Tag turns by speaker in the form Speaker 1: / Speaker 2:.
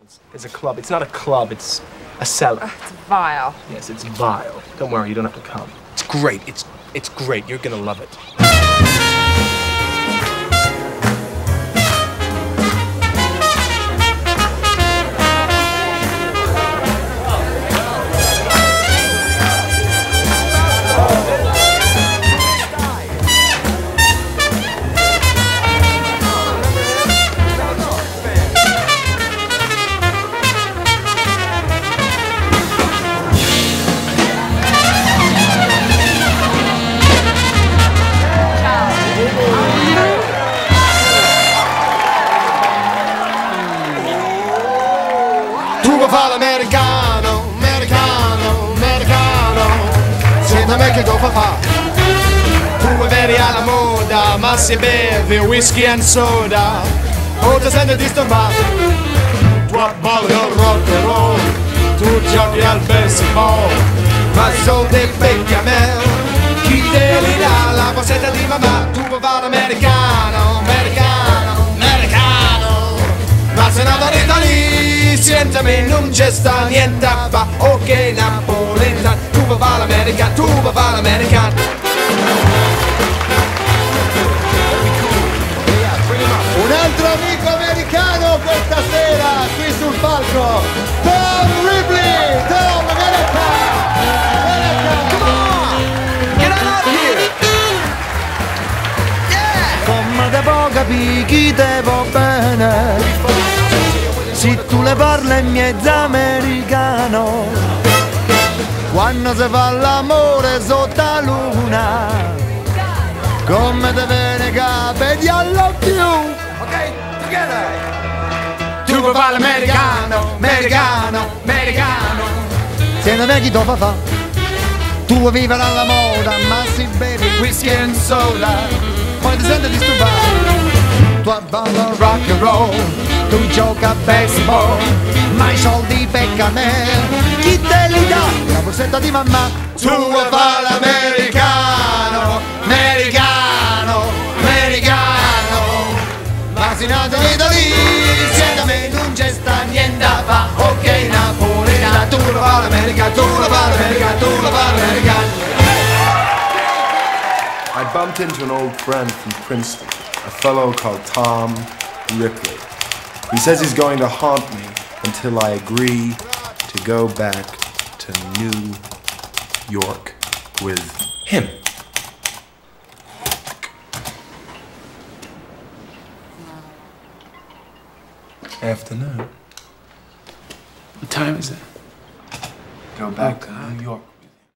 Speaker 1: It's a club. It's not a club, it's a cellar.
Speaker 2: It's vile.
Speaker 1: Yes, it's vile. Don't worry, you don't have to come. It's great. It's great. You're gonna love it.
Speaker 3: Tu vuoi fare l'americano, americano, americano, senta me che cosa fa. Tu vuoi veri alla moda, ma se bevi whisky and soda, o ti senti disturbato. Tu abballi al rock and roll, tu giochi al baseball, ma i soldi becchi a me, chi te li dà la borsetta di mamma. Tu vuoi fare l'americano, americano, americano, ma se non arriva lì, sentami, non c'è sta niente a fa, ok napoletano, tu vuoi fare l'americano, tu vuoi fare l'americano.
Speaker 4: Un altro amico americano questa sera qui sul palco, Tom Ripley. Tom, vieni qua, come on,
Speaker 3: Get out of here!
Speaker 4: come te può capire chi te va bene, se tu le parli in mezzo americano, quando si fa l'amore sotto la luna, come te viene capo di allo più.
Speaker 3: Ok, together! Tu vuoi fare l'americano, americano, americano.
Speaker 4: Se non è chi fa fa, tu vuoi vivere alla moda, ma si bevi whisky and soda, poi ti senti disturbato. Tu abballa rock and roll, tu gioca a baseball, ma i soldi becca a me, chi te li dà? La borsetta di mamma.
Speaker 3: Tu vuoi fare l'americano, americano, americano,
Speaker 4: Ma se nato in Italia,
Speaker 3: insieme a me non c'è sta niente a fa, ok napoletano, tu vuoi fare l'americano, tu vuoi fare l'americano, tu vuoi fare l'americano.
Speaker 5: I bumped into an old friend from Princeton, a fellow called Tom Ripley. He says he's going to haunt me until I agree to go back to New York with him.
Speaker 1: Afternoon.
Speaker 6: What time is it?
Speaker 5: Go back to New York.